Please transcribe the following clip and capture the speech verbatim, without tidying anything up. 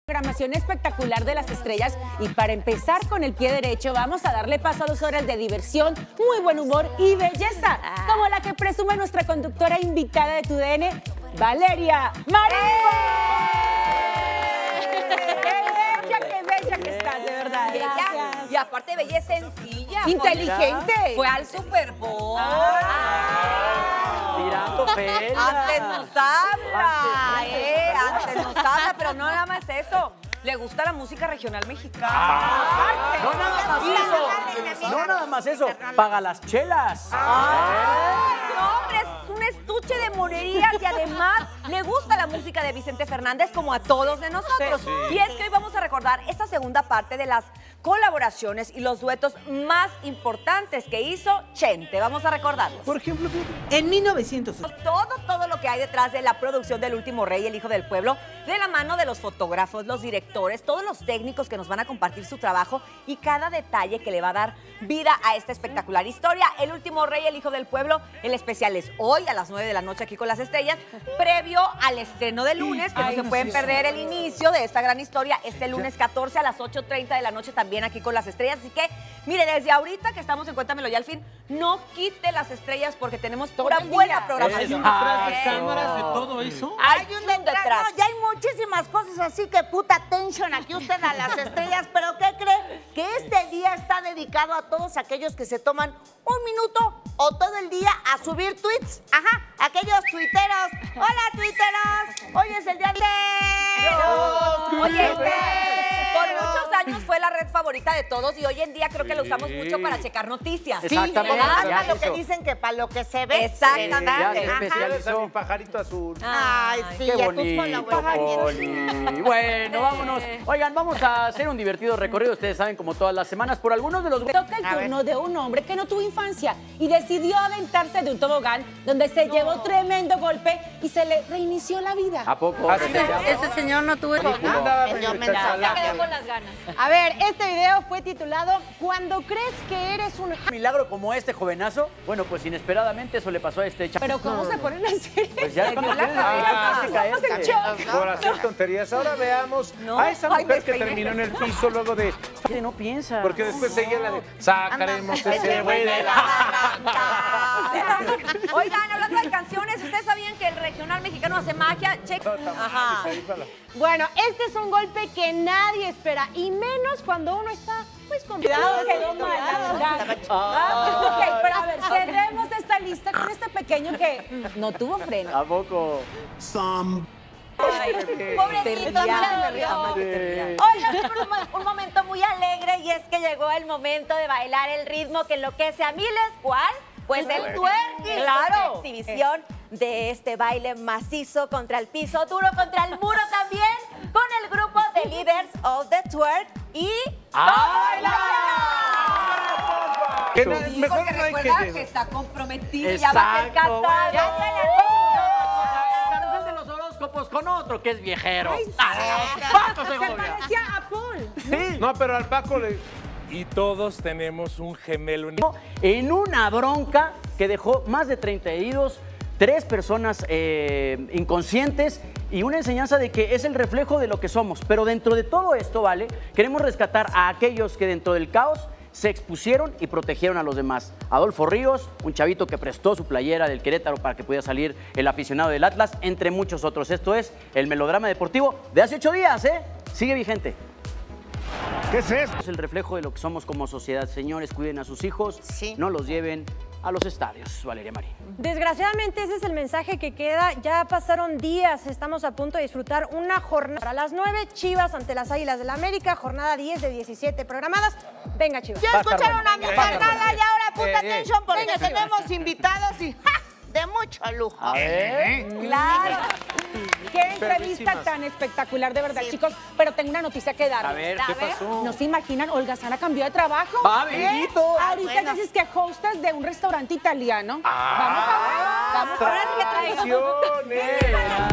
Programación espectacular de las estrellas, y para empezar con el pie derecho vamos a darle paso a dos horas de diversión, muy buen humor y belleza, como la que presume nuestra conductora invitada de Tu D N, Valeria Marín. ¡Qué bella, qué bella que estás, de verdad! Bella, y aparte bella es sencilla. Inteligente. Fue al Super Bowl. Ah, tirando pelas. Antes nos habla, eh, antes nos habla, pero no nada más eso. Le gusta la música regional mexicana. Ah, no nada más eso. No nada más eso. Paga las chelas. Ay, no, hombre, es un estuche de monerías y además le gusta la música de Vicente Fernández como a todos de nosotros. Sí. Y es que hoy vamos a recordar esta segunda parte de las colaboraciones y los duetos más importantes que hizo Chente. Vamos a recordarlos. Por ejemplo, en mil novecientos. Todo, todo lo que hay detrás de la producción del Último Rey, El Hijo del Pueblo, de la mano de los fotógrafos, los directores, todos los técnicos que nos van a compartir su trabajo y cada detalle que le va a dar vida a esta espectacular historia. El Último Rey, El Hijo del Pueblo, el especial es hoy a las nueve de la noche aquí con las estrellas, previo al estreno de lunes, que no se pueden perder el inicio de esta gran historia, este lunes catorce a las ocho treinta de la noche también aquí con las estrellas. Así que, mire, desde ahorita que estamos en Cuéntamelo Ya al fin, no quite las estrellas porque tenemos pura buena programación. Hay un detrás de cámaras de todo eso. Hay un detrás. No, ya hay muchísimas cosas, así que puta atención aquí usted a las estrellas. ¿Pero qué cree? Que este día está dedicado a todos aquellos que se toman un minuto o todo el día a subir tweets. Ajá, aquellos tuiteros. Hola, tuiteros. Hoy es el día de... Oye, por muchos años fue la red favorita de todos y hoy en día creo que lo usamos mucho para checar noticias. Sí, Exactamente. hasta Ya lo que eso. dicen que para lo que se ve. Exactamente. Ya se Ajá. especializó. Mi pajarito azul. Ay, sí, Qué ya tus bonito, colaboradores. Poli. Bueno, vámonos. Oigan, vamos a hacer un divertido recorrido. Ustedes saben, como todas las semanas, por algunos de los... Toca el turno de un hombre que no tuvo infancia y decidió aventarse de un tobogán donde se llevó tremendo golpe y se le reinició la vida. ¿A poco? Así se llama. Ese señor no tuvo Andaba Yo me pensando. la- Quedó con las ganas. A ver, este video fue titulado ¿Cuando crees que eres un... Milagro como este jovenazo. Bueno, pues inesperadamente eso le pasó a este chavo. Pero ¿cómo se ponen así? Pues ya cuando tienes la Ah, vida física estamos en este. shock. Por hacer tonterías. Ahora veamos No. a esa Ay, mujer me que peiné. terminó en el piso luego de... Oye, no piensa. Porque después seguía la de... Sacaremos Anda. ese güey de la... Oigan, hablando de canciones, ¿ustedes sabían que el regional mexicano hace magia? Che- Ajá. Bueno, este es un golpe que nadie espera, y menos cuando uno está, pues, con Cuidado, cuidado, quedó mal, la verdad. Ah, ok, pero a ver, cerremos esta lista con este pequeño que no tuvo freno. ¿A poco? Ay, pobrecito, Terrible. mira, Sí. Oigan, por un, mo- un momento muy alegre y es que llegó el momento de bailar el ritmo que enloquece a miles. ¿Cuál? Pues el twerking. Claro. Otra exhibición de este baile macizo contra el piso, duro contra el muro también, con el grupo de Leaders of the Twerk y... ¡Ay, Que na- Mejor Porque no hay recuerda que... que está comprometido, ya va a ser Exacto, casado. bueno. Carrusel de los horóscopos con otro que es viejero. Ah, Paco se Segovia. parecía a Paul. Sí. No, pero al Paco le... Y todos tenemos un gemelo en En una bronca que dejó más de treinta heridos, tres personas eh, inconscientes y una enseñanza de que es el reflejo de lo que somos. Pero dentro de todo esto, ¿vale? Queremos rescatar a aquellos que dentro del caos se expusieron y protegieron a los demás. Adolfo Ríos, un chavito que prestó su playera del Querétaro para que pudiera salir el aficionado del Atlas, entre muchos otros. Esto es el melodrama deportivo de hace ocho días, ¿eh? Sigue vigente. ¿Qué es eso? Es el reflejo de lo que somos como sociedad. Señores, cuiden a sus hijos, Sí. no los lleven a los estadios. Valeria Marín. Desgraciadamente ese es el mensaje que queda. Ya pasaron días, estamos a punto de disfrutar una jornada. A las nueve, Chivas ante las Águilas del la América, jornada diez de diecisiete programadas. Venga, Chivas. Ya Va a estar escucharon a mi bueno. carnal y ahora puta Eh, eh. atención porque tenemos invitados y ¡ja! De mucho lujo. Claro. Qué entrevista tan espectacular, de verdad, Sí. chicos. Pero tengo una noticia que darles. A ver, A ¿qué ver. pasó? ¿No se imaginan? Olga Sana cambió de trabajo. ¡Ah, ¿Eh? amiguito! Ahorita bueno. ya dices que hostess de un restaurante italiano. Vamos a ver. Vamos a ver qué trae. Atención, eh.